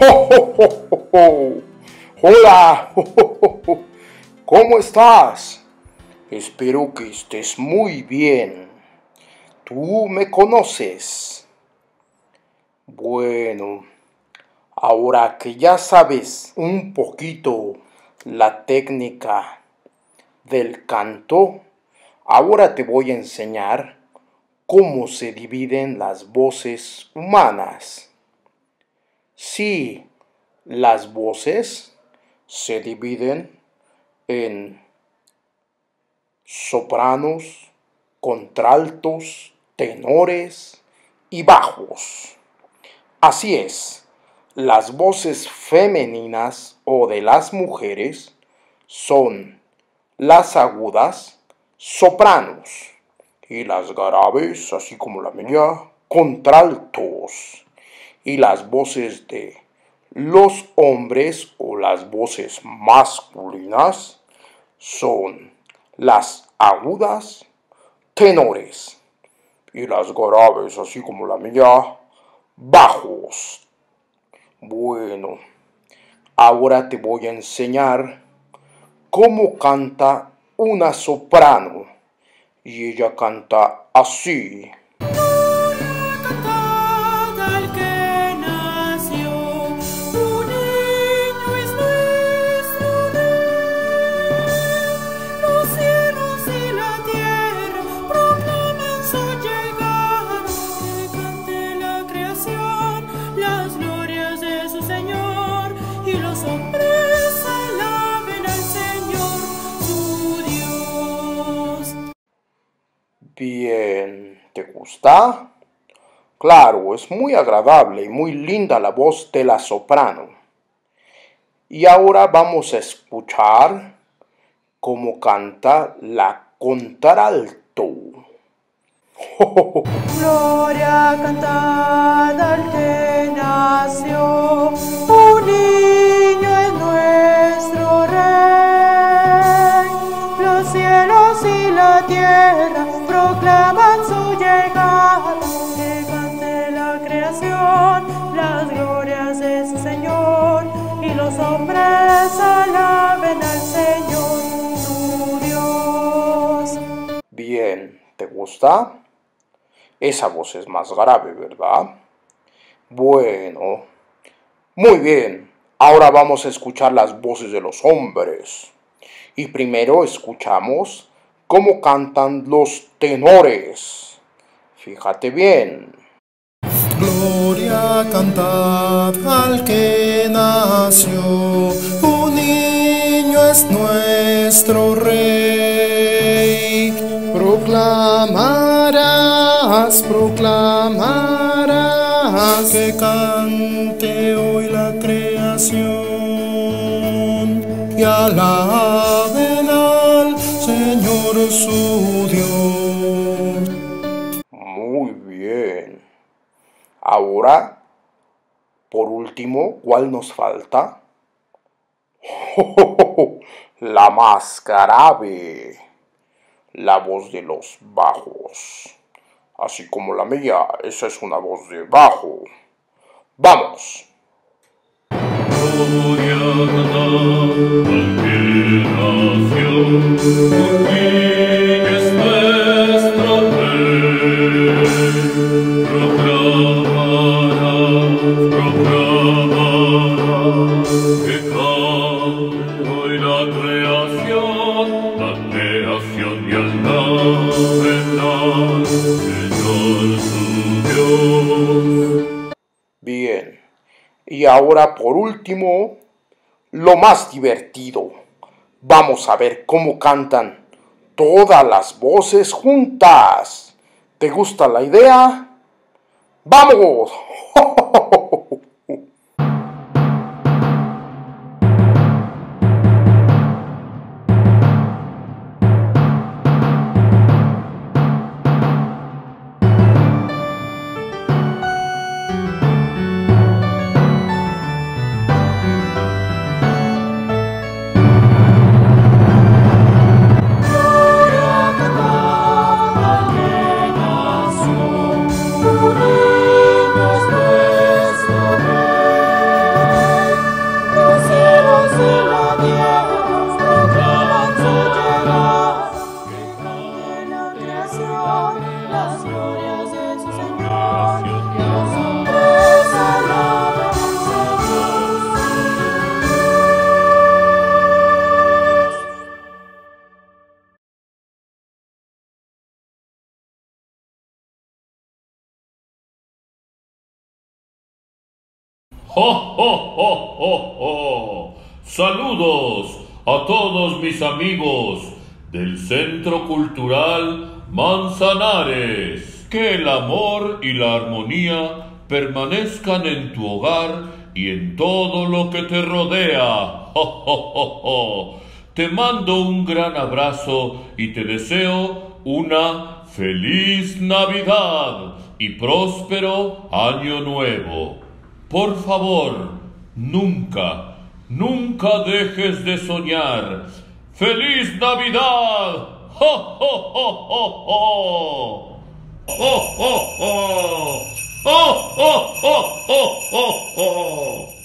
¡Oh! Hola, ¿cómo estás? Espero que estés muy bien. ¿Tú me conoces? Bueno, ahora que ya sabes un poquito la técnica del canto, ahora te voy a enseñar cómo se dividen las voces humanas. Sí, las voces se dividen en sopranos, contraltos, tenores y bajos. Así es, las voces femeninas o de las mujeres son las agudas, sopranos, y las graves, así como la mía, contraltos. Y las voces de los hombres o las voces masculinas son las agudas, tenores, y las graves, así como la mía, bajos. Bueno, ahora te voy a enseñar cómo canta una soprano, y ella canta así. Bien, ¿te gusta? Claro, es muy agradable y muy linda la voz de la soprano. Y ahora vamos a escuchar cómo canta la contralto. Gloria, cantad al que nació, un niño es nuestro rey. Los cielos y la tierra proclaman su llegada, que cante la creación las glorias de su Señor, y los hombres alaben al Señor, su Dios. Bien, ¿te gusta? Esa voz es más grave, ¿verdad? Bueno, muy bien. Ahora vamos a escuchar las voces de los hombres. Y primero escuchamos cómo cantan los tenores. Fíjate bien. Gloria, cantad al que nació, un niño es nuestro rey. Proclamarás que cante hoy la creación y alaben al Señor su Dios. Muy bien. Ahora, por último, ¿cuál nos falta? La más grave. La voz de los bajos. Así como la mía, esa es una voz de bajo. ¡Vamos! Gloria a cantar al que nació, un niño es nuestro rey. Proclamarás que cante hoy la creación y alaben al Señor su Dios. Bien. Y ahora, por último, lo más divertido. Vamos a ver cómo cantan todas las voces juntas. ¿Te gusta la idea? ¡Vamos! Un niño es nuestro ¡Jo, jo, jo, jo, jo! Saludos a todos mis amigos del Centro Cultural Manzanares. Que el amor y la armonía permanezcan en tu hogar y en todo lo que te rodea. ¡Jo, jo, jo, jo! Te mando un gran abrazo y te deseo una feliz Navidad y próspero Año Nuevo. Por favor, nunca, nunca dejes de soñar. ¡Feliz Navidad! ¡Jo, jo, jo, jo, jo! ¡Jo, jo, jo! ¡Jo, jo, jo, jo, jo!